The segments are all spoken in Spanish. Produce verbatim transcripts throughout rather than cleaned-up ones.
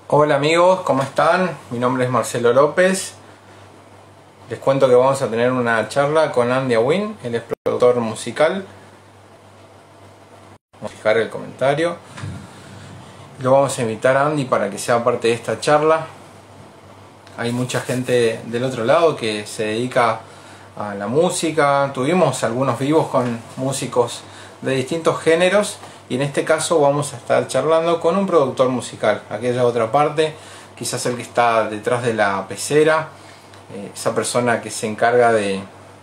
Hola amigos, ¿cómo están? Mi nombre es Marcelo López. Les cuento que vamos a tener una charla con Andy Awin, él es productor musical. Vamos a fijar el comentario. Lo vamos a invitar a Andy para que sea parte de esta charla. Hay mucha gente del otro lado que se dedica a la música. Tuvimos algunos vivos con músicos de distintos géneros. Y en este caso vamos a estar charlando con un productor musical, aquella otra parte, quizás el que está detrás de la pecera, eh, esa persona que se encarga de,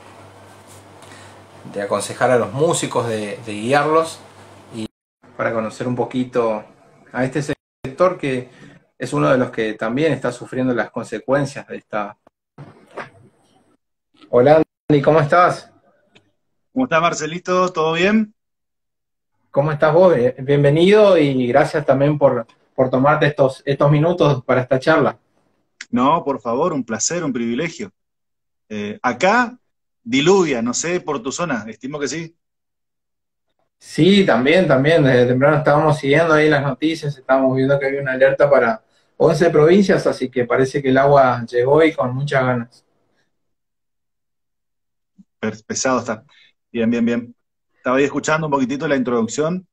de aconsejar a los músicos, de, de guiarlos, y para conocer un poquito a este sector que es uno de los que también está sufriendo las consecuencias de esta... Hola Andy, ¿cómo estás? ¿Cómo está Marcelito? ¿Todo bien? ¿Cómo estás vos? Bienvenido y gracias también por, por tomarte estos, estos minutos para esta charla. No, por favor, un placer, un privilegio. Eh, acá diluvia, no sé, por tu zona, estimo que sí. Sí, también, también. Desde temprano estábamos siguiendo ahí las noticias, estábamos viendo que había una alerta para once provincias, así que parece que el agua llegó y con muchas ganas. Per- Pesado está. Bien, bien, bien. Estaba ahí escuchando un poquitito la introducción.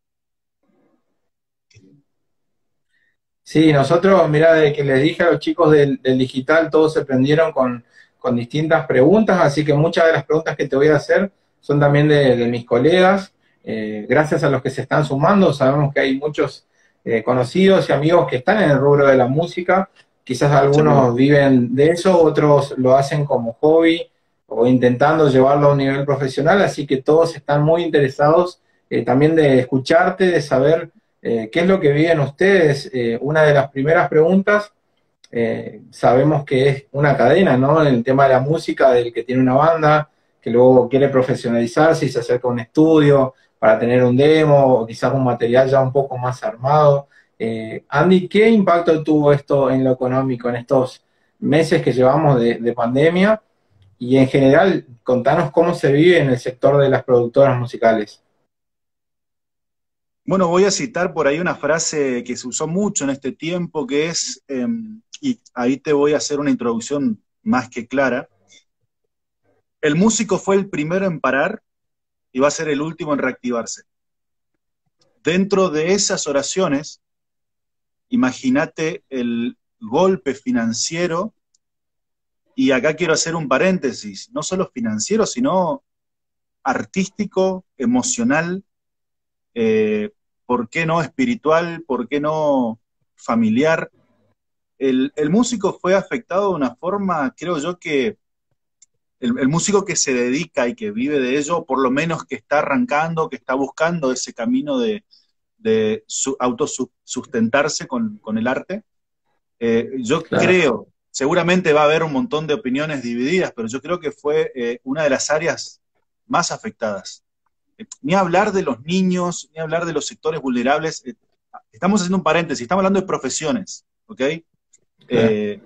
Sí, nosotros, mira, de que les dije a los chicos del, del digital, todos se prendieron con, con distintas preguntas, así que muchas de las preguntas que te voy a hacer son también de, de mis colegas. Eh, gracias a los que se están sumando, sabemos que hay muchos eh, conocidos y amigos que están en el rubro de la música, quizás Seguro. algunos viven de eso, otros lo hacen como hobby o intentando llevarlo a un nivel profesional, así que todos están muy interesados eh, también de escucharte, de saber eh, ¿qué es lo que viven ustedes? Eh, una de las primeras preguntas, eh, sabemos que es una cadena, ¿no? En el tema de la música, del que tiene una banda, que luego quiere profesionalizarse y se acerca a un estudio para tener un demo o quizás un material ya un poco más armado. Eh, Andy, ¿qué impacto tuvo esto en lo económico en estos meses que llevamos de, de pandemia? Y en general, contanos cómo se vive en el sector de las productoras musicales. Bueno, voy a citar por ahí una frase que se usó mucho en este tiempo, que es, eh, y ahí te voy a hacer una introducción más que clara. El músico fue el primero en parar y va a ser el último en reactivarse. Dentro de esas oraciones, imagínate el golpe financiero, y acá quiero hacer un paréntesis, no solo financiero, sino artístico, emocional, eh, ¿por qué no espiritual? ¿Por qué no familiar? El, el músico fue afectado de una forma, creo yo, que el, el músico que se dedica y que vive de ello, por lo menos que está arrancando, que está buscando ese camino de, de su, autosustentarse con, con el arte. Eh, yo Claro. creo, seguramente va a haber un montón de opiniones divididas, pero yo creo que fue eh, una de las áreas más afectadas. Eh, ni hablar de los niños, ni hablar de los sectores vulnerables. Eh, estamos haciendo un paréntesis, estamos hablando de profesiones, ¿ok? Claro. Eh,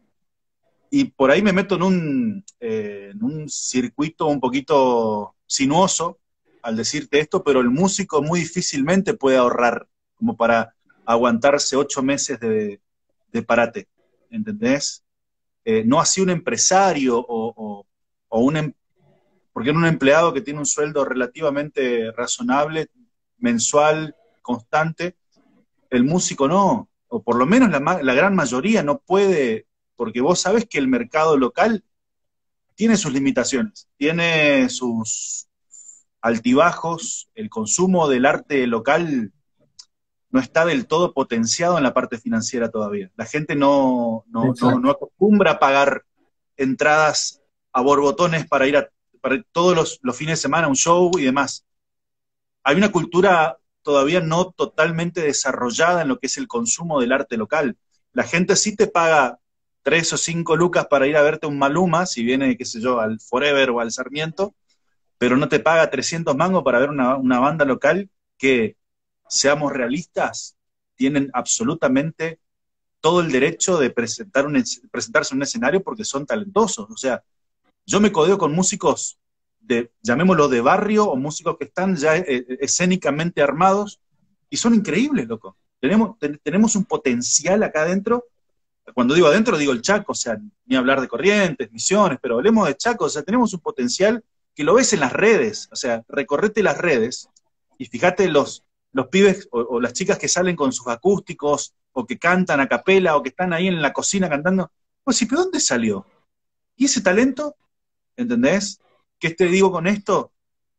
y por ahí me meto en un, eh, en un circuito un poquito sinuoso al decirte esto, pero el músico muy difícilmente puede ahorrar como para aguantarse ocho meses de, de parate, ¿entendés? Eh, no así un empresario o, o, o un, em, porque era un empleado que tiene un sueldo relativamente razonable, mensual, constante, el músico no, o por lo menos la, la gran mayoría no puede, porque vos sabés que el mercado local tiene sus limitaciones, tiene sus altibajos, el consumo del arte local no está del todo potenciado en la parte financiera todavía. La gente no, no, no, no Exacto. acostumbra a pagar entradas a borbotones para ir a para ir todos los, los fines de semana a un show y demás. Hay una cultura todavía no totalmente desarrollada en lo que es el consumo del arte local. La gente sí te paga tres o cinco lucas para ir a verte un Maluma, si viene, qué sé yo, al Forever o al Sarmiento, pero no te paga trescientos mangos para ver una, una banda local que, seamos realistas, tienen absolutamente todo el derecho de presentar un, presentarse en un escenario porque son talentosos. O sea, yo me codeo con músicos de, llamémoslo de barrio, o músicos que están ya eh, escénicamente armados, y son increíbles, loco. Tenemos, ten, tenemos un potencial acá adentro. Cuando digo adentro, digo el Chaco, o sea, ni hablar de Corrientes, Misiones, pero hablemos de Chaco, o sea, tenemos un potencial que lo ves en las redes, o sea, recorrete las redes y fíjate los, los pibes o, o las chicas que salen con sus acústicos, o que cantan a capela, o que están ahí en la cocina cantando. Pues sí, ¿pero dónde salió? ¿Y ese talento? ¿Entendés? ¿Qué te digo con esto?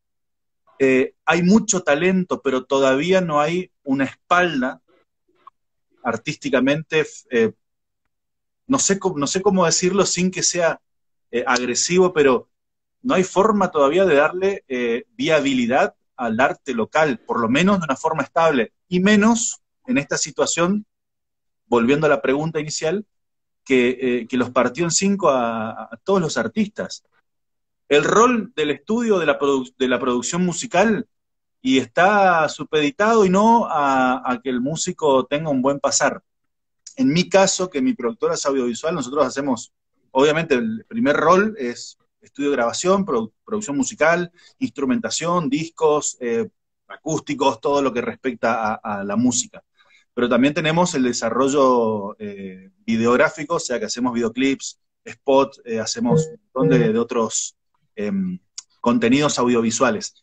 Eh, hay mucho talento, pero todavía no hay una espalda artísticamente, eh, no sé, no sé cómo decirlo sin que sea eh, agresivo, pero no hay forma todavía de darle eh, viabilidad al arte local, por lo menos de una forma estable, y menos en esta situación, volviendo a la pregunta inicial, que, eh, que los partió en cinco a, a todos los artistas. El rol del estudio de la, produ de la producción musical y está supeditado y no a, a que el músico tenga un buen pasar. En mi caso, que mi productora es audiovisual, nosotros hacemos, obviamente el primer rol es estudio de grabación, produ producción musical, instrumentación, discos, eh, acústicos, todo lo que respecta a, a la música. Pero también tenemos el desarrollo eh, videográfico, o sea que hacemos videoclips, spot, eh, hacemos un montón de, de otros eh, contenidos audiovisuales.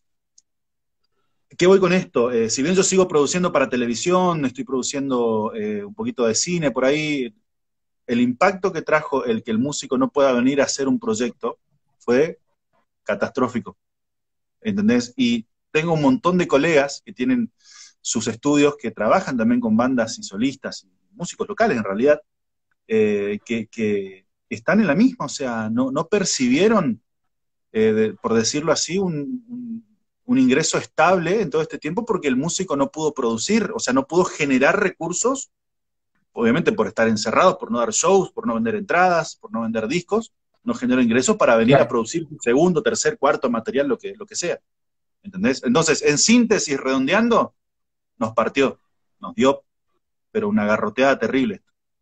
¿Qué voy con esto? Eh, si bien yo sigo produciendo para televisión, estoy produciendo eh, un poquito de cine por ahí, el impacto que trajo el que el músico no pueda venir a hacer un proyecto fue catastrófico, ¿entendés? Y tengo un montón de colegas que tienen sus estudios, que trabajan también con bandas y solistas, y músicos locales en realidad, eh, que, que están en la misma, o sea, no, no percibieron, eh, de, por decirlo así, un, un un ingreso estable en todo este tiempo porque el músico no pudo producir, o sea, no pudo generar recursos, obviamente por estar encerrados, por no dar shows, por no vender entradas, por no vender discos, no generó ingresos para venir claro. a producir segundo, tercer, cuarto material, lo que, lo que sea. ¿Entendés? Entonces, en síntesis, redondeando, nos partió, nos dio, pero una garroteada terrible.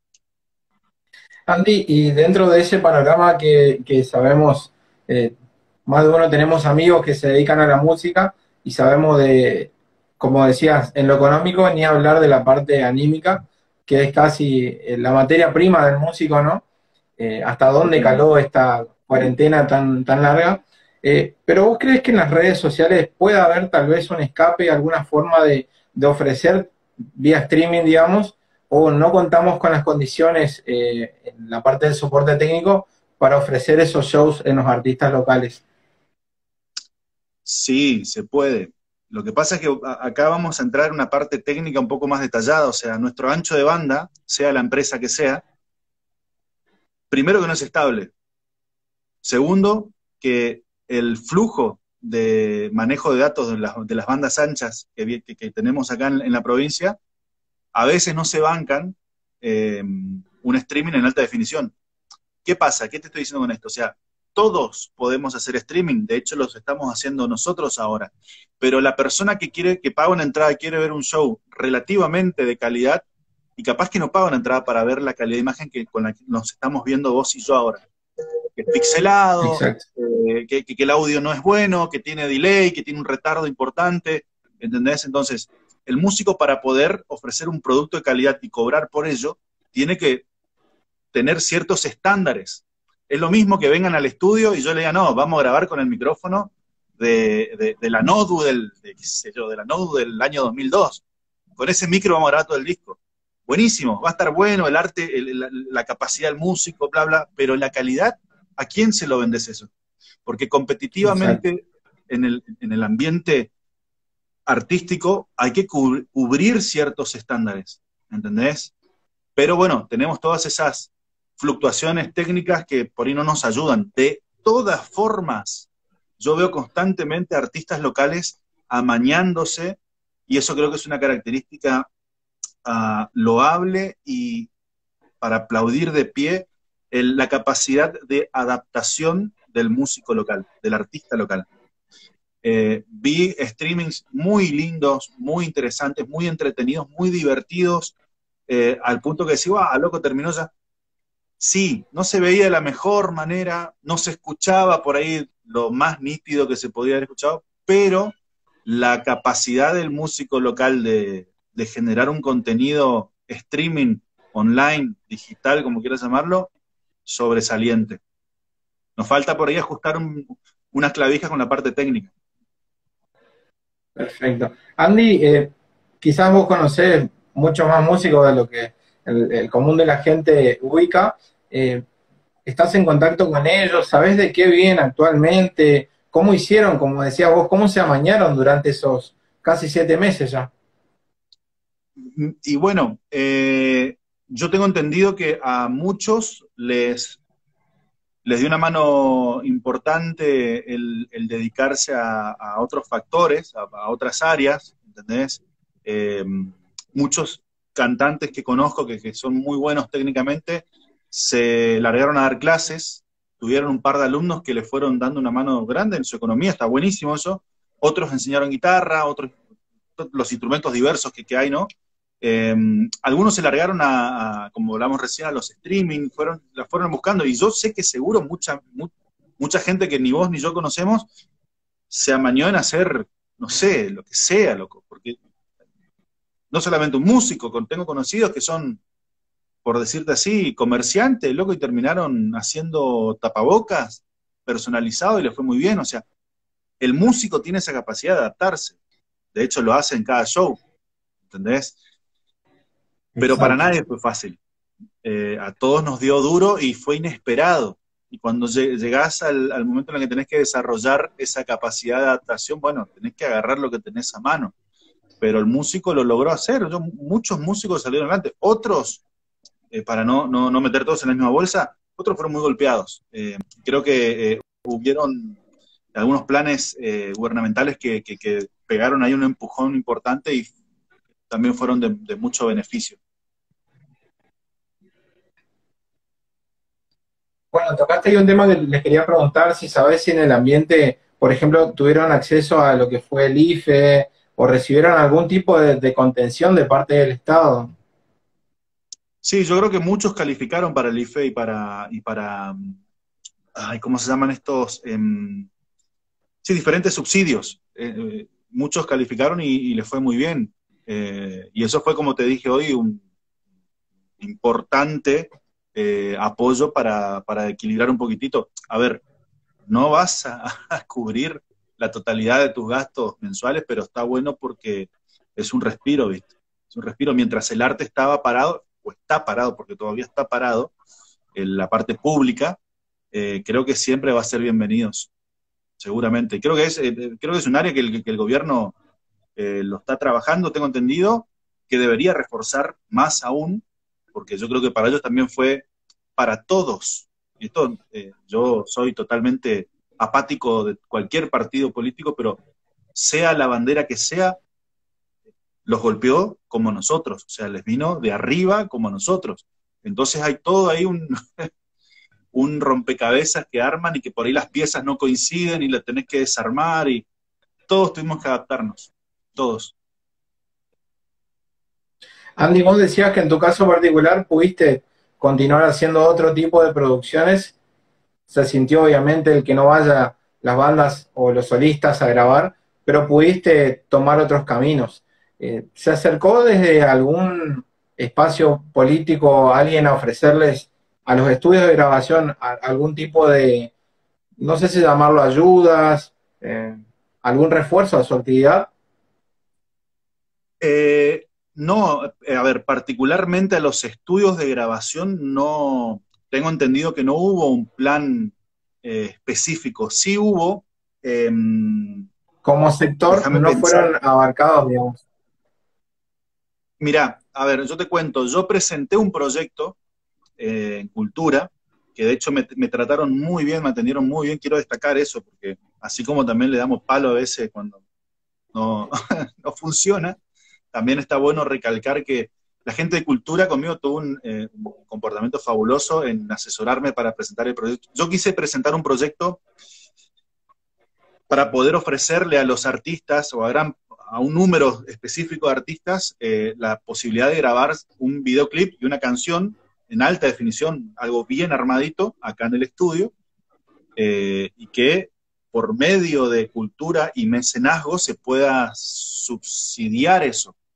Andy, y dentro de ese panorama que, que sabemos, eh, más de uno tenemos amigos que se dedican a la música y sabemos de, como decías, en lo económico, ni hablar de la parte anímica, que es casi la materia prima del músico, ¿no? Eh, hasta dónde caló esta cuarentena tan, tan larga. Eh, pero ¿vos crees que en las redes sociales puede haber tal vez un escape, alguna forma de, de ofrecer vía streaming, digamos, o no contamos con las condiciones eh, en la parte del soporte técnico para ofrecer esos shows en los artistas locales? Sí, se puede. Lo que pasa es que acá vamos a entrar en una parte técnica un poco más detallada, o sea, nuestro ancho de banda, sea la empresa que sea, primero que no es estable. Segundo, que el flujo de manejo de datos de las, de las bandas anchas que, que, que tenemos acá en, en la provincia, a veces no se bancan eh, un streaming en alta definición. ¿Qué pasa? ¿Qué te estoy diciendo con esto? O sea, todos podemos hacer streaming, de hecho los estamos haciendo nosotros ahora, pero la persona que quiere, que paga una entrada y quiere ver un show relativamente de calidad, y capaz que no paga una entrada para ver la calidad de imagen que, con la que nos estamos viendo vos y yo ahora, que es pixelado, eh, que, que, que el audio no es bueno, que tiene delay, que tiene un retardo importante, ¿entendés? Entonces, el músico para poder ofrecer un producto de calidad y cobrar por ello, tiene que tener ciertos estándares. Es lo mismo que vengan al estudio y yo le diga, no, vamos a grabar con el micrófono de, de, de la Nodu del, de, qué sé yo, de la Nodu del año dos mil dos. Con ese micro vamos a grabar todo el disco. Buenísimo, va a estar bueno el arte, el, la, la capacidad del músico, bla, bla, pero la calidad, ¿a quién se lo vendes eso? Porque competitivamente en el, en el ambiente artístico hay que cub cubrir ciertos estándares, ¿entendés? Pero bueno, tenemos todas esas fluctuaciones técnicas que por ahí no nos ayudan. De todas formas, yo veo constantemente artistas locales amañándose, y eso creo que es una característica uh, loable y para aplaudir de pie el, la capacidad de adaptación del músico local, del artista local. Eh, vi streamings muy lindos, muy interesantes, muy entretenidos, muy divertidos, eh, al punto que decía, ah, loco, terminó ya. Sí, no se veía de la mejor manera, no se escuchaba por ahí lo más nítido que se podía haber escuchado, pero la capacidad del músico local de, de generar un contenido streaming, online, digital, como quieras llamarlo, sobresaliente. Nos falta por ahí ajustar un, unas clavijas con la parte técnica. Perfecto. Andy, eh, quizás vos conocés mucho más músicos de lo que el, el común de la gente ubica. Eh, ¿Estás en contacto con ellos? ¿Sabés de qué viven actualmente? ¿Cómo hicieron, como decías vos, cómo se amañaron durante esos casi siete meses ya? Y bueno, eh, yo tengo entendido que a muchos les, les dio una mano importante el, el dedicarse a, a otros factores, a, a otras áreas, ¿entendés? Eh, muchos cantantes que conozco que, que son muy buenos técnicamente se largaron a dar clases, tuvieron un par de alumnos que le fueron dando una mano grande en su economía, está buenísimo eso. Otros enseñaron guitarra, otros los instrumentos diversos que, que hay, ¿no? Eh, algunos se largaron a, a, como hablamos recién, a los streaming, fueron, la fueron buscando, y yo sé que seguro mucha, mu mucha gente que ni vos ni yo conocemos se amañó en hacer, no sé, lo que sea, loco, porque no solamente un músico, tengo conocidos que son, por decirte así, comerciantes, loco, y terminaron haciendo tapabocas personalizado y les fue muy bien. O sea, el músico tiene esa capacidad de adaptarse, de hecho lo hace en cada show, ¿entendés? Pero para Exacto. nadie fue fácil. Eh, a todos nos dio duro y fue inesperado. Y cuando llegás al, al momento en el que tenés que desarrollar esa capacidad de adaptación, bueno, tenés que agarrar lo que tenés a mano. Pero el músico lo logró hacer. Yo, muchos músicos salieron adelante. Otros, eh, para no, no, no meter todos en la misma bolsa, otros fueron muy golpeados. Eh, creo que eh, hubieron algunos planes eh, gubernamentales que, que, que pegaron ahí un empujón importante y también fueron de, de mucho beneficio. Bueno, tocaste ahí un tema que les quería preguntar si sabés si en el ambiente, por ejemplo, tuvieron acceso a lo que fue el I F E o recibieron algún tipo de, de contención de parte del Estado. Sí, yo creo que muchos calificaron para el I F E y para, y para ay, ¿cómo se llaman estos? Eh, sí, diferentes subsidios. Eh, eh, muchos calificaron y, y les fue muy bien. Eh, y eso fue, como te dije hoy, un importante eh, apoyo para, para equilibrar un poquitito. A ver, no vas a, a cubrir la totalidad de tus gastos mensuales, pero está bueno porque es un respiro, ¿viste? Es un respiro. Mientras el arte estaba parado, o está parado, porque todavía está parado, en la parte pública, eh, creo que siempre va a ser bienvenidos, seguramente. Creo que es, eh, creo que es un área que el, que el gobierno eh, lo está trabajando, tengo entendido, que debería reforzar más aún, porque yo creo que para ellos también fue para todos. Y esto, eh, yo soy totalmente apático de cualquier partido político, pero sea la bandera que sea, los golpeó como nosotros, o sea, les vino de arriba como nosotros. Entonces hay todo ahí un, un rompecabezas que arman y que por ahí las piezas no coinciden y las tenés que desarmar y todos tuvimos que adaptarnos, todos. Andy, vos decías que en tu caso particular pudiste continuar haciendo otro tipo de producciones. Se sintió obviamente el que no vaya las bandas o los solistas a grabar, pero pudiste tomar otros caminos. Eh, ¿Se acercó desde algún espacio político alguien a ofrecerles a los estudios de grabación a, algún tipo de, no sé si llamarlo ayudas, eh, algún refuerzo a su actividad? Eh, no, eh, a ver, particularmente a los estudios de grabación no, tengo entendido que no hubo un plan eh, específico, sí hubo, eh, Como sector déjame no pensar, fueron abarcados, digamos. mirá, a ver, yo te cuento, yo presenté un proyecto eh, en cultura, que de hecho me, me trataron muy bien, me atendieron muy bien, quiero destacar eso, porque así como también le damos palo a veces cuando no, no funciona, también está bueno recalcar que la gente de cultura conmigo tuvo un, eh, un comportamiento fabuloso en asesorarme para presentar el proyecto. Yo quise presentar un proyecto para poder ofrecerle a los artistas o a, gran, a un número específico de artistas eh, la posibilidad de grabar un videoclip y una canción en alta definición, algo bien armadito acá en el estudio, eh, y que por medio de cultura y mecenazgo se pueda subsidiar eso.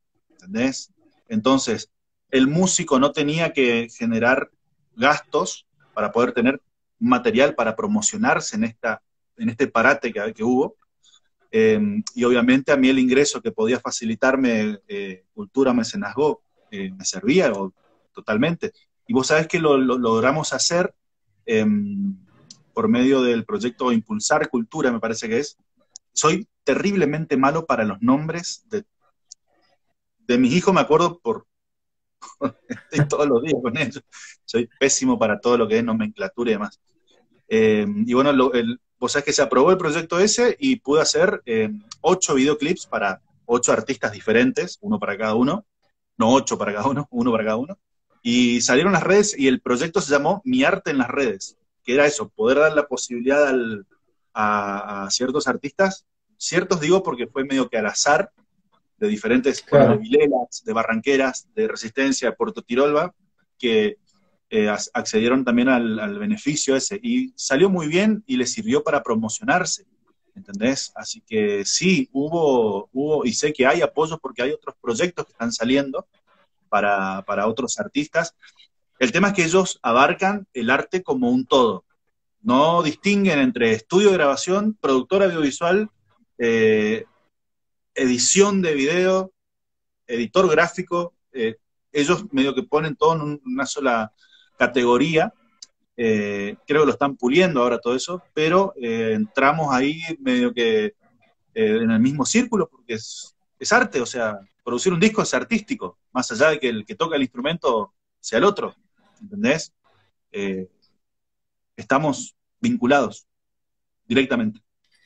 ¿entendés? Entonces, el músico no tenía que generar gastos para poder tener material para promocionarse en, esta, en este parate que, que hubo, eh, y obviamente a mí el ingreso que podía facilitarme eh, Cultura Mecenazgo eh, me servía o, totalmente. Y vos sabés que lo, lo logramos hacer eh, por medio del proyecto Impulsar Cultura, me parece que es. Soy terriblemente malo para los nombres de, de mis hijos, me acuerdo por estoy todos los días con ellos. Soy pésimo para todo lo que es nomenclatura y demás. Eh, y bueno, lo, el, vos sabés que se aprobó el proyecto ese y pude hacer eh, ocho videoclips para ocho artistas diferentes, uno para cada uno, no ocho para cada uno, uno para cada uno, y salieron las redes y el proyecto se llamó Mi Arte en las Redes, que era eso, poder dar la posibilidad al, a, a ciertos artistas, ciertos digo porque fue medio que al azar, de diferentes, Claro. bueno, de Vilelas, de Barranqueras, de Resistencia, de Puerto Tirolba, que eh, accedieron también al, al beneficio ese, y salió muy bien y les sirvió para promocionarse, ¿entendés? Así que sí, hubo, hubo, y sé que hay apoyos porque hay otros proyectos que están saliendo para, para otros artistas. El tema es que ellos abarcan el arte como un todo, no distinguen entre estudio de grabación, productor audiovisual, eh, edición de video, editor gráfico, eh, ellos medio que ponen todo en un, una sola categoría, eh, creo que lo están puliendo ahora todo eso, pero eh, entramos ahí medio que eh, en el mismo círculo, porque es, es arte, o sea, producir un disco es artístico, más allá de que el que toca el instrumento sea el otro, ¿entendés? Eh, estamos vinculados directamente.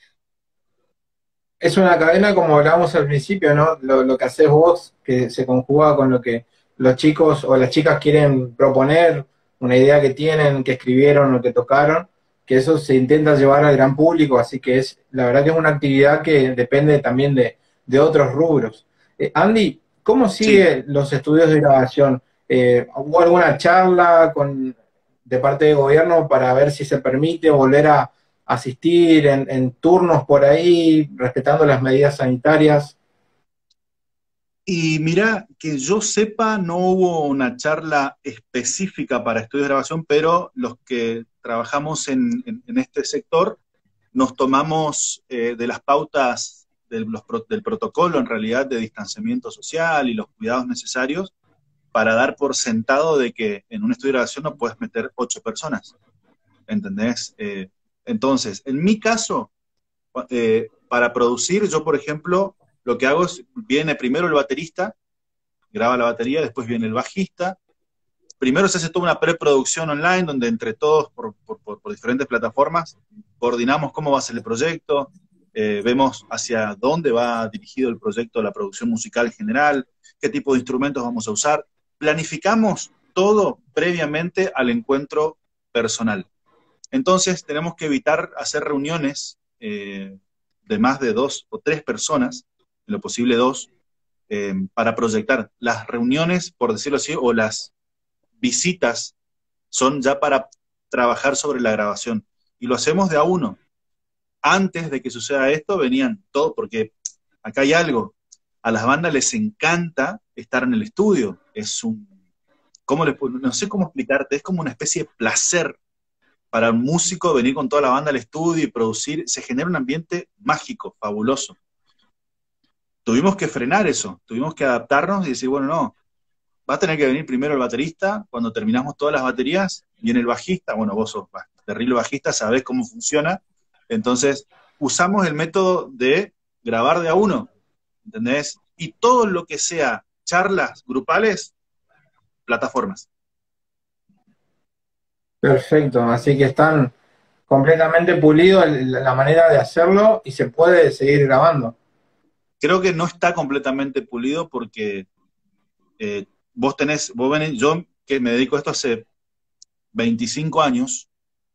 Es una cadena, como hablábamos al principio, ¿no? Lo, lo que haces vos, que se conjuga con lo que los chicos o las chicas quieren proponer, una idea que tienen, que escribieron o que tocaron, que eso se intenta llevar al gran público, así que es, la verdad que es una actividad que depende también de, de otros rubros. Eh, Andy, ¿cómo Sí. sigue los estudios de grabación? Eh, ¿hubo alguna charla con, de parte del gobierno para ver si se permite volver a asistir en, en turnos por ahí, respetando las medidas sanitarias? Y mira, que yo sepa, no hubo una charla específica para estudios de grabación, pero los que trabajamos en, en, en este sector nos tomamos eh, de las pautas del, los, del protocolo, en realidad, de distanciamiento social y los cuidados necesarios para dar por sentado de que en un estudio de grabación no puedes meter ocho personas, ¿entendés? Eh, entonces, en mi caso, eh, para producir, yo, por ejemplo, lo que hago es, viene primero el baterista, graba la batería, después viene el bajista, primero se hace toda una preproducción online, donde entre todos, por, por, por, por diferentes plataformas, coordinamos cómo va a ser el proyecto, eh, vemos hacia dónde va dirigido el proyecto, la producción musical general, qué tipo de instrumentos vamos a usar, planificamos todo previamente al encuentro personal. Entonces tenemos que evitar hacer reuniones eh, de más de dos o tres personas, en lo posible dos, eh, para proyectar. Las reuniones, por decirlo así, o las visitas son ya para trabajar sobre la grabación. Y lo hacemos de a uno. Antes de que suceda esto, venían todos, porque acá hay algo. A las bandas les encanta estar en el estudio. Es un, ¿cómo les, no sé cómo explicarte, es como una especie de placer para un músico venir con toda la banda al estudio y producir. Se genera un ambiente mágico, fabuloso. Tuvimos que frenar eso, tuvimos que adaptarnos y decir, bueno, no, va a tener que venir primero el baterista, cuando terminamos todas las baterías, viene el bajista, bueno, vos sos terrible bajista, sabés cómo funciona, entonces usamos el método de grabar de a uno, ¿entendés? Y todo lo que sea charlas grupales, plataformas. Perfecto, así que están completamente pulidos la manera de hacerlo y se puede seguir grabando. Creo que no está completamente pulido porque eh, vos tenés, vos venís, yo que me dedico a esto hace veinticinco años,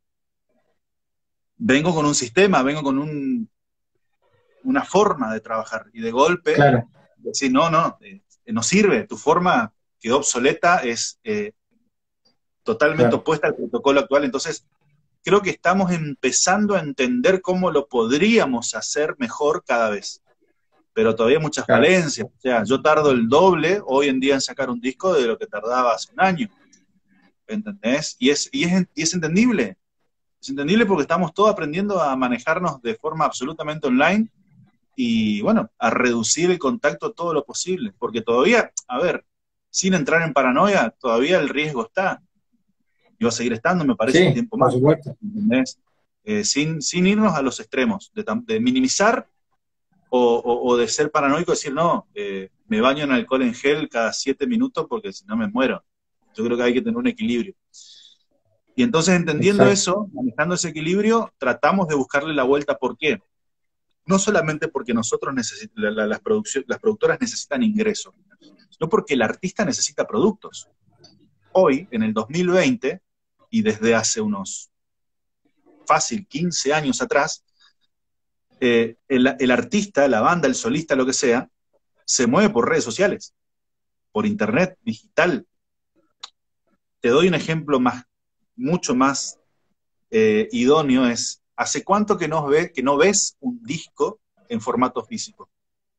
vengo con un sistema, vengo con un, una forma de trabajar, y de golpe, Claro. decir, no, no, eh, no sirve, tu forma quedó obsoleta, es eh, totalmente Claro. opuesta al protocolo actual, entonces creo que estamos empezando a entender cómo lo podríamos hacer mejor cada vez, pero todavía hay muchas claro. falencias. O sea, yo tardo el doble hoy en día en sacar un disco de lo que tardaba hace un año, ¿entendés? Y es, y es, y es entendible, es entendible porque estamos todos aprendiendo a manejarnos de forma absolutamente online y, bueno, a reducir el contacto todo lo posible, porque todavía, a ver, sin entrar en paranoia, todavía el riesgo está, y va a seguir estando, me parece, un Sí, tiempo por más, supuesto. ¿entendés? Eh, sin, sin irnos a los extremos, de, de minimizar o, o, o de ser paranoico, decir, no, eh, me baño en alcohol en gel cada siete minutos porque si no me muero. Yo creo que hay que tener un equilibrio. Y entonces, entendiendo Exacto. eso, manejando ese equilibrio, tratamos de buscarle la vuelta. ¿Por qué? No solamente porque nosotros necesitamos, la, la, las, las productoras necesitan ingresos, sino porque el artista necesita productos. Hoy, en el dos mil veinte, y desde hace unos fácil quince años atrás, eh, el, el artista, la banda, el solista, lo que sea, se mueve por redes sociales, por internet, digital. Te doy un ejemplo más, mucho más eh, idóneo, es, ¿hace cuánto que no, ves, que no ves un disco en formato físico?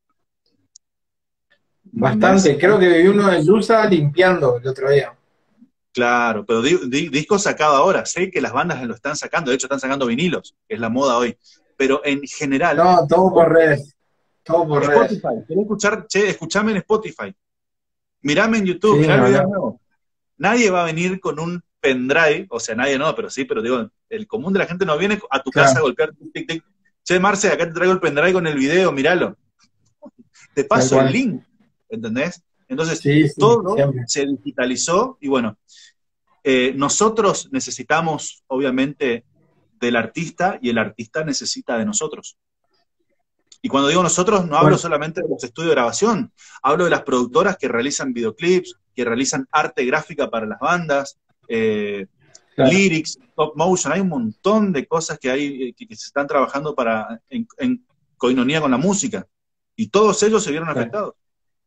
¿Entendés? Bastante. Creo que viví uno en Lusa limpiando el otro día. Claro, pero di, di, discos sacados ahora, sé que las bandas lo están sacando, de hecho están sacando vinilos, que es la moda hoy, pero en general, No, todo por redes. Todo por redes. Spotify, ¿querés escuchar? Che, escuchame en Spotify, mirame en YouTube, Sí, mirá el no, video no. nuevo. Nadie va a venir con un pendrive, o sea, nadie no, pero sí, pero digo, el común de la gente no viene a tu casa a Claro, golpear, tic, tic, tic. Che, Marce, acá te traigo el pendrive con el video, míralo. Te tal paso el cual. link, ¿entendés? Entonces, Sí, sí, todo siempre. se digitalizó y bueno, eh, nosotros necesitamos, obviamente, del artista y el artista necesita de nosotros. Y cuando digo nosotros, no hablo Bueno, solamente de los estudios de grabación, hablo de las productoras que realizan videoclips, que realizan arte gráfica para las bandas, eh, claro. lyrics, stop motion, hay un montón de cosas que, hay, que, que se están trabajando para, en, en coinonía con la música. Y todos ellos se vieron Claro. afectados.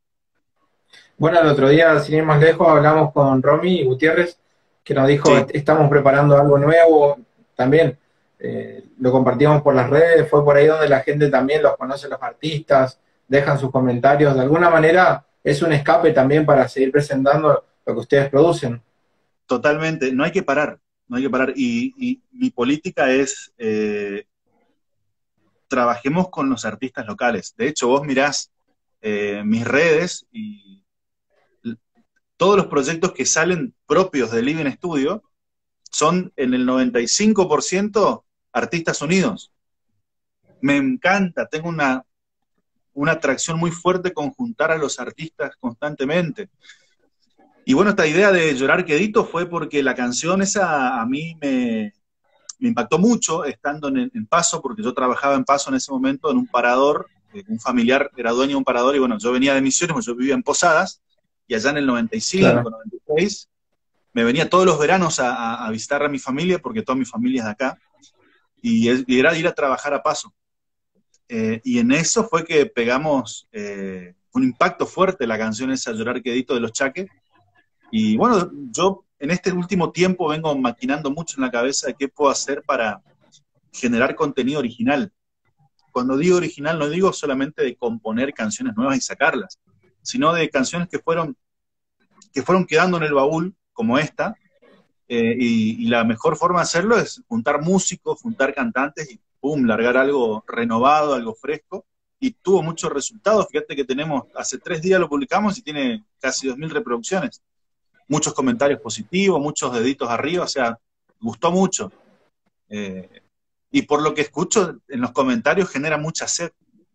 Bueno, el otro día, sin ir más lejos, hablamos con Romy Gutiérrez, que nos dijo, Sí, "Est- estamos preparando algo nuevo también. Eh, lo compartimos por las redes, fue por ahí donde la gente también los conoce, los artistas, dejan sus comentarios. De alguna manera es un escape también para seguir presentando lo que ustedes producen. totalmente. No hay que parar, no hay que parar. Y, y mi política es, eh, trabajemos con los artistas locales. De hecho, vos mirás eh, mis redes y todos los proyectos que salen propios de Living Studio son en el noventa y cinco por ciento artistas unidos. Me encanta, tengo una, una atracción muy fuerte con juntar a los artistas constantemente. Y bueno, esta idea de Llorar Quedito fue porque la canción esa a mí me, me impactó mucho estando en, en Paso, porque yo trabajaba en Paso en ese momento en un parador, eh, un familiar era dueño de un parador y bueno, yo venía de Misiones, pues yo vivía en Posadas, y allá en el noventa y cinco, Claro. noventa y seis, me venía todos los veranos a, a, a visitar a mi familia, porque toda mi familia es de acá, y, es, y era ir a trabajar a Paso. Eh, y en eso fue que pegamos eh, un impacto fuerte la canción esa, Llorar Quedito, de Los Chaques. Y bueno, yo en este último tiempo vengo maquinando mucho en la cabeza de qué puedo hacer para generar contenido original. Cuando digo original no digo solamente de componer canciones nuevas y sacarlas, sino de canciones que fueron, que fueron quedando en el baúl, como esta, eh, y, y la mejor forma de hacerlo es juntar músicos, juntar cantantes y pum, largar algo renovado, algo fresco, y tuvo muchos resultados. Fíjate que tenemos, hace tres días lo publicamos y tiene casi dos mil reproducciones. Muchos comentarios positivos, muchos deditos arriba, o sea, gustó mucho. Eh, y por lo que escucho en los comentarios genera mucha sed.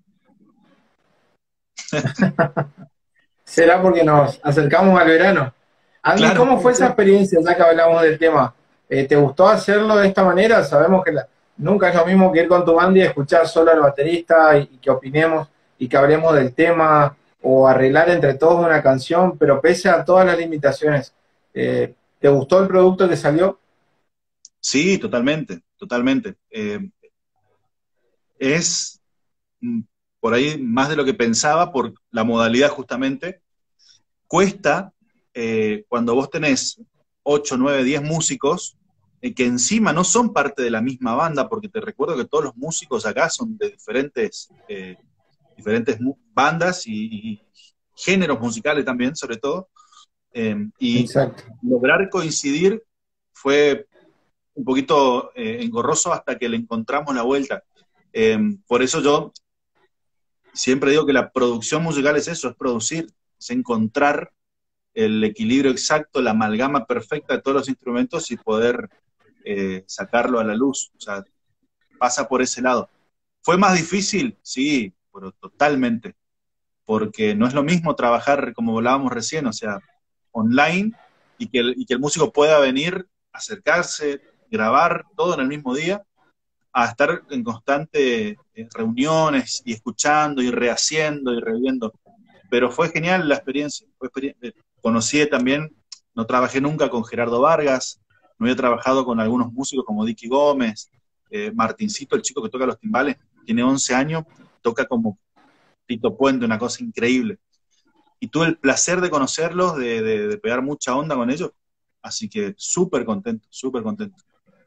Será porque nos acercamos al verano. Andy, Claro, ¿cómo puede fue esa ser. experiencia, ya que hablamos del tema? Eh, ¿te gustó hacerlo de esta manera? Sabemos que la- nunca es lo mismo que ir con tu banda y escuchar solo al baterista y, y que opinemos y que hablemos del tema o arreglar entre todos una canción, pero pese a todas las limitaciones, eh, ¿te gustó el producto que salió? Sí, totalmente, totalmente. Eh, es mm, por ahí más de lo que pensaba por la modalidad justamente. Cuesta, eh, cuando vos tenés ocho, nueve, diez músicos, eh, que encima no son parte de la misma banda, porque te recuerdo que todos los músicos acá son de diferentes eh, diferentes bandas y, y géneros musicales también, sobre todo, eh, y Exacto. lograr coincidir fue un poquito eh, engorroso hasta que le encontramos la vuelta. Eh, por eso yo siempre digo que la producción musical es eso, es producir, es encontrar el equilibrio exacto, la amalgama perfecta de todos los instrumentos y poder eh, sacarlo a la luz. O sea, pasa por ese lado. ¿Fue más difícil? Sí, pero totalmente. Porque no es lo mismo trabajar, como hablábamos recién, o sea, online, y que el, y que el músico pueda venir, acercarse, grabar todo en el mismo día, a estar en constante eh, reuniones y escuchando y rehaciendo y reviendo. Pero fue genial la experiencia. Fue experien eh, conocí también, no trabajé nunca con Gerardo Vargas, no había trabajado con algunos músicos como Dicky Gómez, eh, Martincito, el chico que toca los timbales, tiene once años, toca como Tito Puente, una cosa increíble. Y tuve el placer de conocerlos, de, de, de pegar mucha onda con ellos, así que súper contento, súper contento.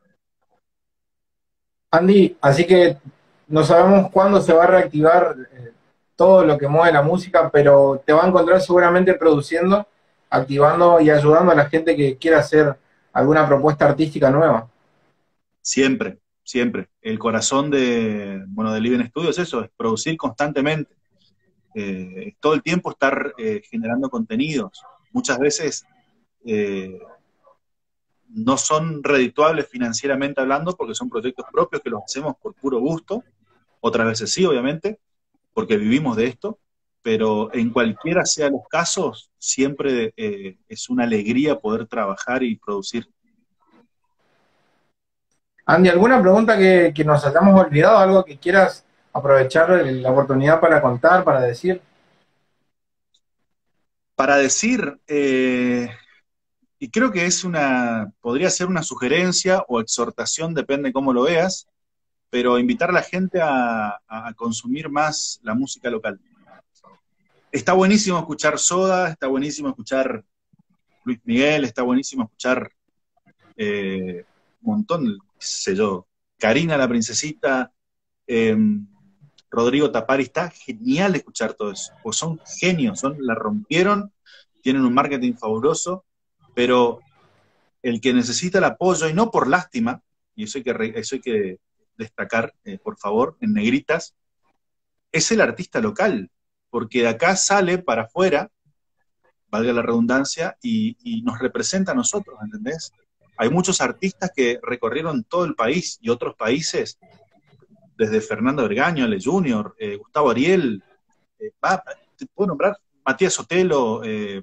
Andy, así que no sabemos cuándo se va a reactivar eh, todo lo que mueve la música, pero te va a encontrar seguramente produciendo, activando y ayudando a la gente que quiera hacer alguna propuesta artística nueva. Siempre, siempre. El corazón de, bueno, de Living Studio es eso, es producir constantemente. Eh, todo el tiempo estar eh, generando contenidos. Muchas veces eh, no son redituables financieramente hablando porque son proyectos propios que los hacemos por puro gusto, otras veces sí, obviamente, porque vivimos de esto, pero en cualquiera sea los casos, siempre eh, es una alegría poder trabajar y producir. Andy, ¿alguna pregunta que, que nos hayamos olvidado? ¿Algo que quieras aprovechar la oportunidad para contar, para decir? Para decir, eh, y creo que es una, podría ser una sugerencia o exhortación, depende cómo lo veas, pero invitar a la gente a, a consumir más la música local. Está buenísimo escuchar Soda, está buenísimo escuchar Luis Miguel, está buenísimo escuchar eh, un montón, qué sé yo, Karina la Princesita, eh, Rodrigo Tapari, está genial escuchar todo eso, pues son genios, son, la rompieron, tienen un marketing fabuloso, pero el que necesita el apoyo, y no por lástima, y eso hay que, eso hay que destacar, eh, por favor, en negritas, es el artista local, porque de acá sale para afuera, valga la redundancia, y, y nos representa a nosotros, ¿entendés? Hay muchos artistas que recorrieron todo el país y otros países, desde Fernando Vergaño, Ale Junior, eh, Gustavo Ariel, eh, va, te puedo nombrar Matías Sotelo, eh,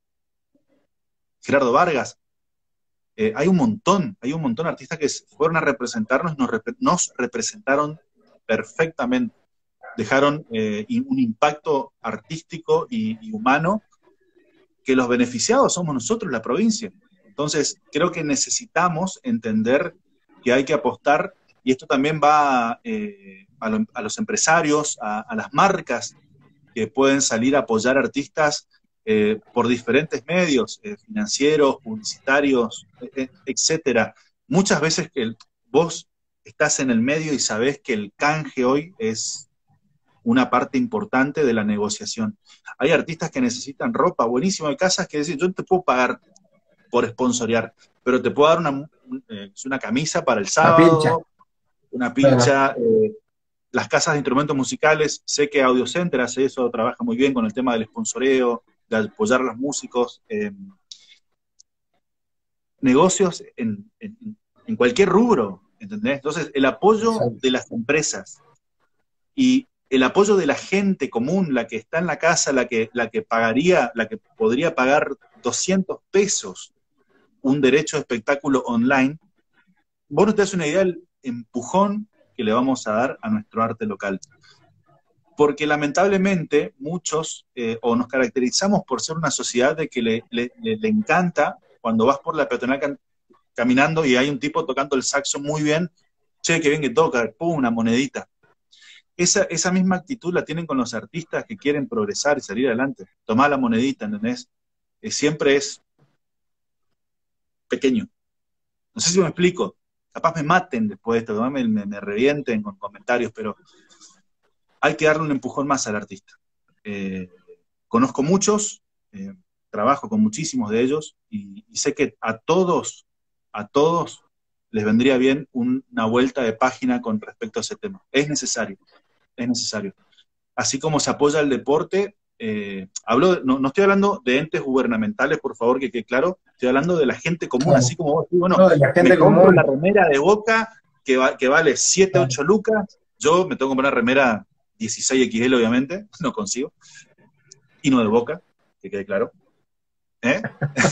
Gerardo Vargas, eh, hay un montón, hay un montón de artistas que fueron a representarnos, nos, rep nos representaron perfectamente, dejaron eh, un impacto artístico y, y humano que los beneficiados somos nosotros, la provincia. Entonces, creo que necesitamos entender que hay que apostar, y esto también va eh, a, lo, a, los empresarios, a, a, las marcas que pueden salir a apoyar artistas eh, por diferentes medios, eh, financieros, publicitarios, eh, etcétera. Muchas veces que el, vos estás en el medio y sabés que el canje hoy es una parte importante de la negociación. Hay artistas que necesitan ropa, buenísimo, hay casas que dicen, yo no te puedo pagar por sponsorear, pero te puedo dar una, eh, una camisa para el La pilcha. sábado, una pilcha, eh, las casas de instrumentos musicales, sé que Audio Center hace eso, trabaja muy bien con el tema del sponsoreo, de apoyar a los músicos, eh, negocios en, en, en cualquier rubro, ¿entendés? Entonces, el apoyo Exacto. de las empresas y el apoyo de la gente común, la que está en la casa, la que, la que pagaría, la que podría pagar doscientos pesos un derecho de espectáculo online, vos no te das una idea del empujón que le vamos a dar a nuestro arte local. Porque lamentablemente muchos, eh, o nos caracterizamos por ser una sociedad de que le, le, le, le encanta, cuando vas por la peatonal cam caminando y hay un tipo tocando el saxo muy bien, che, qué bien que toca, pum, una monedita. Esa, esa misma actitud la tienen con los artistas que quieren progresar y salir adelante. Tomar la monedita, ¿entendés? Eh, siempre es pequeño. No sé si me explico. Capaz me maten después de esto, me, me, me revienten con comentarios, pero hay que darle un empujón más al artista. Eh, conozco muchos, eh, trabajo con muchísimos de ellos, y, y sé que a todos, a todos les vendría bien un, una vuelta de página con respecto a ese tema. Es necesario, es necesario. Así como se apoya el deporte, eh, hablo, no, no estoy hablando de entes gubernamentales, por favor, que quede claro, estoy hablando de la gente común, Claro. así como vos, bueno, No, de la me gente compro común. la remera de Boca, que, va, que vale siete, Claro. ocho lucas, yo me tengo que comprar una remera dieciséis equis ele, obviamente, no consigo, y no de Boca, que quede claro. ¿Eh?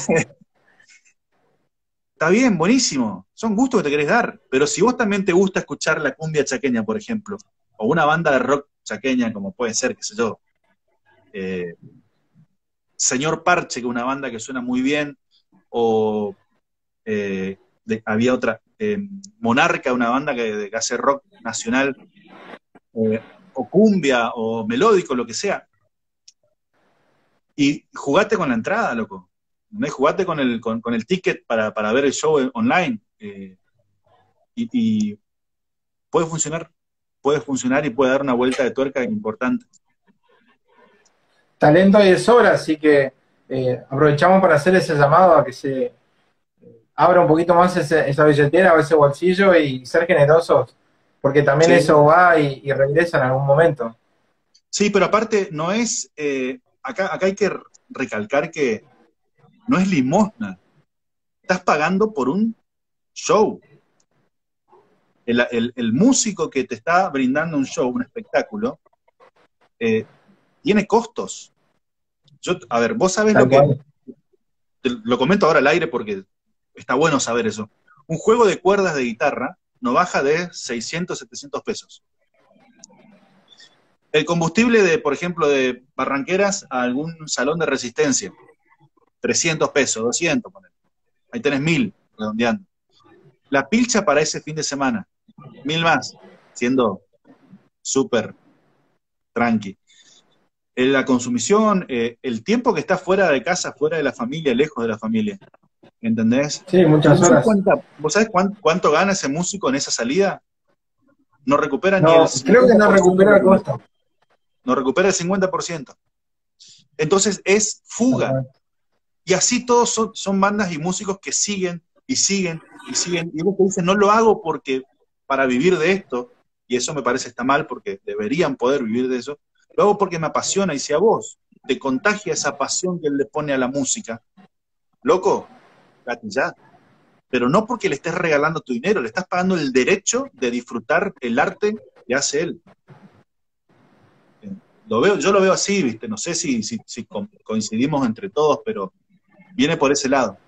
Está bien, buenísimo, son gustos que te querés dar, pero si vos también te gusta escuchar la cumbia chaqueña, por ejemplo, o una banda de rock chaqueña, como puede ser, qué sé yo, eh, Señor Parche, que es una banda que suena muy bien, o eh, de, había otra, eh, Monarca, una banda que, que hace rock nacional, eh, o cumbia, o melódico, lo que sea, y jugate con la entrada, loco, ¿no? Jugate con el, con, con el ticket para, para ver el show online, eh, y, y puede funcionar, puede funcionar y puede dar una vuelta de tuerca importante. Talento hay de sobra, así que eh, aprovechamos para hacer ese llamado a que se abra un poquito más ese, esa billetera o ese bolsillo y ser generosos, porque también Sí, eso va y, y regresa en algún momento. sí, pero aparte no es, eh, acá, acá hay que recalcar que no es limosna, estás pagando por un show. El, el, el músico que te está brindando un show, un espectáculo, eh, tiene costos. Yo, a ver, vos sabés lo Tal que, cual. te lo comento ahora al aire porque está bueno saber eso. Un juego de cuerdas de guitarra no baja de seiscientos, setecientos pesos. El combustible de, por ejemplo, de Barranqueras a algún salón de resistencia, trescientos pesos, doscientos, ponele. Ahí tenés mil, redondeando. La pilcha para ese fin de semana, mil más, siendo súper tranqui. Eh, La consumición, eh, el tiempo que está fuera de casa, fuera de la familia, lejos de la familia, ¿entendés? Sí, ¿Y muchas vos sabés, horas. cuánta, vos sabés cuánto, cuánto gana ese músico en esa salida? No recupera ni el No, creo que cincuenta no por ciento de recupera lo el que invirtió. costo. No recupera el cincuenta por ciento. Entonces es Tal fuga. cual. Y así todos son, son bandas y músicos que siguen y siguen y siguen. Y ellos te dicen, no lo hago porque para vivir de esto, y eso me parece está mal porque deberían poder vivir de eso, lo hago porque me apasiona. Y si a vos te contagia esa pasión que él le pone a la música, loco, gatillá. Pero no porque le estés regalando tu dinero, le estás pagando el derecho de disfrutar el arte que hace él. Lo veo, yo lo veo así, ¿viste? No sé si, si, si coincidimos entre todos, pero viene por ese lado.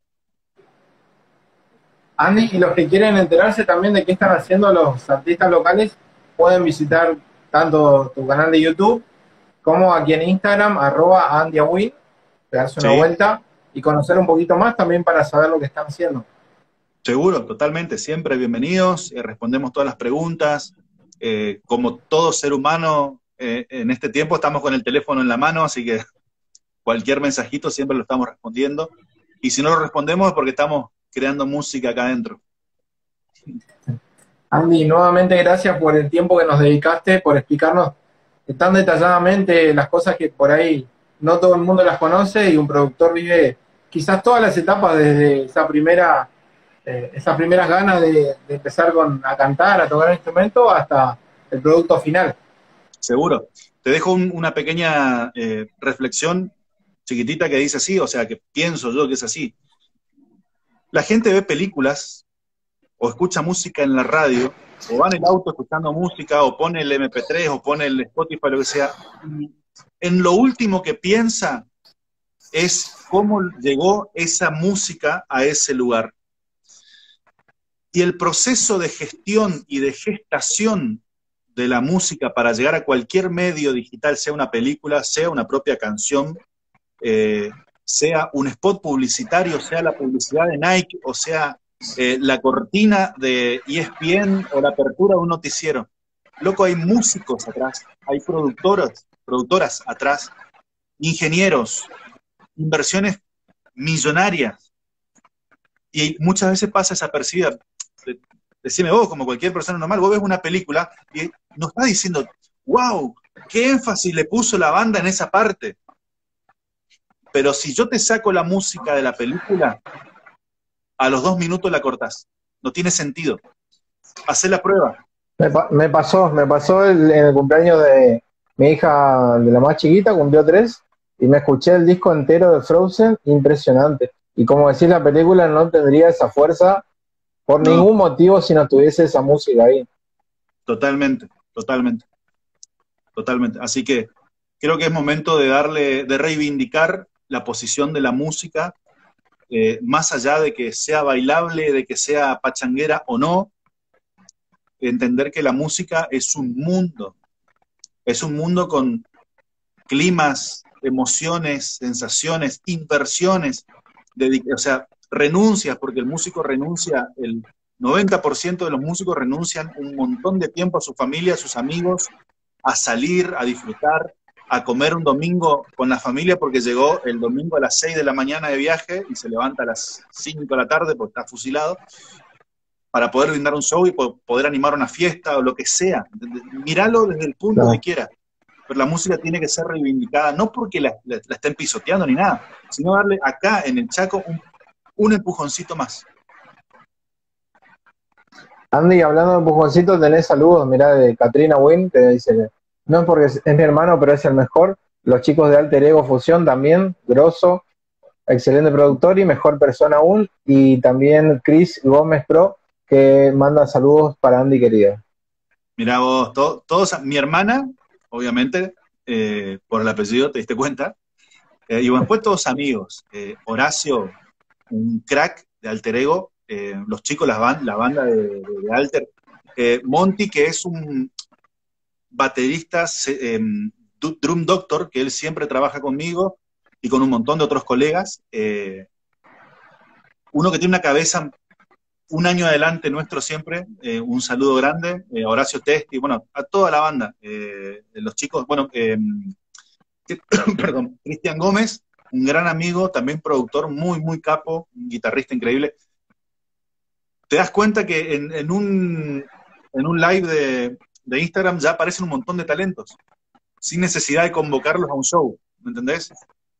Andy, y los que quieren enterarse también de qué están haciendo los artistas locales, pueden visitar tanto tu canal de YouTube como aquí en Instagram, arroba AndyAwin, pegarse una Sí, vuelta y conocer un poquito más también para saber lo que están haciendo. seguro, totalmente, siempre bienvenidos, eh, respondemos todas las preguntas, eh, como todo ser humano, eh, en este tiempo estamos con el teléfono en la mano, así que cualquier mensajito siempre lo estamos respondiendo, y si no lo respondemos es porque estamos creando música acá adentro. Andy, nuevamente gracias por el tiempo que nos dedicaste, por explicarnos tan detalladamente las cosas que por ahí no todo el mundo las conoce y un productor vive quizás todas las etapas desde esa primera, eh, esas primeras ganas de, de empezar con, a cantar, a tocar un instrumento, hasta el producto final. Seguro. Te dejo un, una pequeña eh, reflexión chiquitita que dice así, o sea, que pienso yo que es así. La gente ve películas o escucha música en la radio, o va en el auto escuchando música, o pone el eme pe tres, o pone el Spotify, lo que sea, y en lo último que piensa es cómo llegó esa música a ese lugar. Y el proceso de gestión y de gestación de la música para llegar a cualquier medio digital, sea una película, sea una propia canción, eh, sea un spot publicitario, sea la publicidad de Nike, o sea eh, la cortina de e es pe ene o la apertura de un noticiero. Loco, hay músicos atrás, hay productoras, productoras atrás, ingenieros, inversiones millonarias, y muchas veces pasa desapercibida. Decime vos, como cualquier persona normal, vos ves una película y no está diciendo wow, qué énfasis le puso la banda en esa parte. Pero si yo te saco la música de la película, a los dos minutos la cortás. No tiene sentido. Hacé la prueba. Me, pa- me pasó, me pasó el- en el cumpleaños de mi hija, de la más chiquita, cumplió tres, y me escuché el disco entero de Frozen, impresionante. Y como decís, la película no tendría esa fuerza por No, ningún motivo si no tuviese esa música ahí. totalmente, totalmente, totalmente. Así que creo que es momento de darle, de reivindicar la posición de la música, eh, más allá de que sea bailable, de que sea pachanguera o no, entender que la música es un mundo, es un mundo con climas, emociones, sensaciones, inversiones, de, o sea, renuncias, porque el músico renuncia, el noventa por ciento de los músicos renuncian un montón de tiempo a su familia, a sus amigos, a salir, a disfrutar, a comer un domingo con la familia porque llegó el domingo a las seis de la mañana de viaje y se levanta a las cinco de la tarde porque está fusilado, para poder brindar un show y poder animar una fiesta o lo que sea. Míralo desde el punto No. que quieras. Pero la música tiene que ser reivindicada, no porque la, la, la estén pisoteando ni nada, sino darle acá en el Chaco un, un empujoncito más. Andy, hablando de empujoncitos, tenés saludos, mirá, de Katrina Wynn, que dice que no es porque es, es mi hermano, pero es el mejor. Los chicos de Alter Ego Fusión también, grosso, excelente productor y mejor persona aún. Y también Chris Gómez Pro, que manda saludos para Andy querida. Mirá vos, to, todos, mi hermana, obviamente, eh, por el apellido, te diste cuenta, eh, y después todos amigos. Eh, Horacio, un crack de Alter Ego, eh, los chicos, las ban la banda de, de, de Alter, eh, Monty, que es un baterista, eh, drum doctor, que él siempre trabaja conmigo y con un montón de otros colegas, eh, uno que tiene una cabeza un año adelante nuestro siempre, eh, un saludo grande, eh, a Horacio Testi, bueno, a toda la banda, eh, los chicos, bueno, eh, perdón, Cristian Gómez, un gran amigo, también productor, muy, muy capo, un guitarrista increíble. Te das cuenta que en, en, un, en un live de, de Instagram ya aparecen un montón de talentos, sin necesidad de convocarlos a un show, ¿me entendés?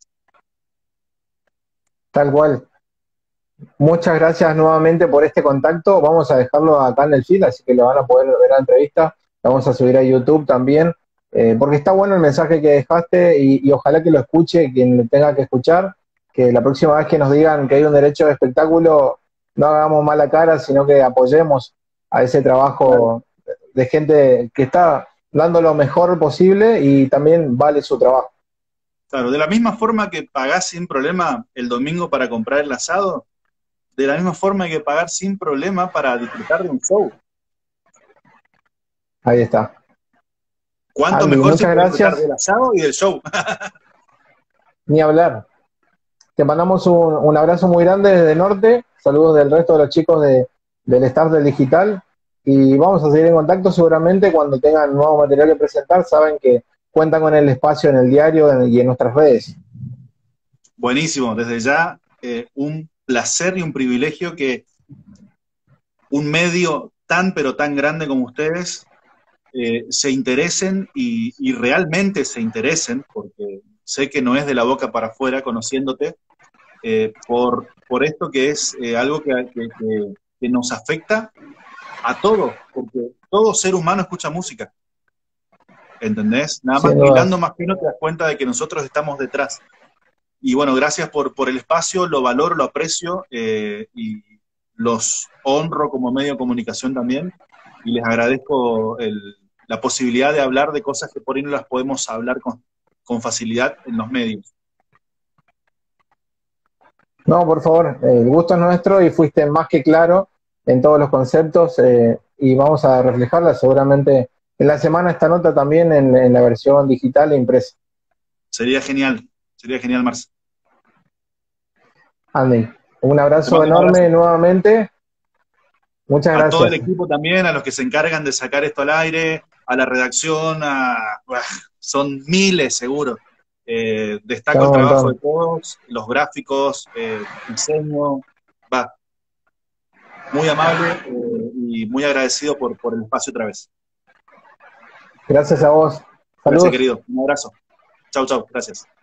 Tal cual. Muchas gracias nuevamente por este contacto. Vamos a dejarlo acá en el feed, así que lo van a poder ver la entrevista. La vamos a subir a YouTube también, eh, porque está bueno el mensaje que dejaste y, y ojalá que lo escuche quien lo tenga que escuchar, que la próxima vez que nos digan que hay un derecho de espectáculo, no hagamos mala cara, sino que apoyemos a ese trabajo de gente que está dando lo mejor posible y también vale su trabajo. Claro, de la misma forma que pagás sin problema el domingo para comprar el asado, de la misma forma hay que pagar sin problema para disfrutar de un show. Ahí está. ¿Cuánto Andy, mejor se muchas puede disfrutar gracias. del asado y del show? Ni hablar. Te mandamos un, un abrazo muy grande desde Norte, saludos del resto de los chicos de, del staff del digital y vamos a seguir en contacto seguramente cuando tengan nuevo material que presentar, saben que cuentan con el espacio en el diario en- y en nuestras redes. Buenísimo, desde ya eh, un placer y un privilegio que un medio tan pero tan grande como ustedes eh, se interesen y, y realmente se interesen, porque sé que no es de la boca para afuera conociéndote, eh, por, por esto que es eh, algo que, que, que, que nos afecta a todos, porque todo ser humano escucha música, ¿entendés? Nada más Sin que hilando dudas. más fino te das cuenta de que nosotros estamos detrás. Y bueno, gracias por, por el espacio, lo valoro, lo aprecio eh, y los honro como medio de comunicación también y les agradezco el, la posibilidad de hablar de cosas que por ahí no las podemos hablar con, con facilidad en los medios. No, por favor, eh, el gusto es nuestro y fuiste más que claro en todos los conceptos eh, y vamos a reflejarla seguramente en la semana esta nota también en, en la versión digital e impresa. Sería genial, sería genial, Marce. Andy, un Te abrazo mando un abrazo. enorme nuevamente. Muchas A todo el gracias. equipo también, a los que se encargan de sacar esto al aire, a la redacción, a, buah, son miles seguro. Eh, destaco Son el un trabajo de montón. todos, los gráficos, eh, diseño, va, muy amable eh, y muy agradecido por, por el espacio otra vez. Gracias a vos. Saludos. Gracias, querido. Un abrazo. Chau, chau. Gracias.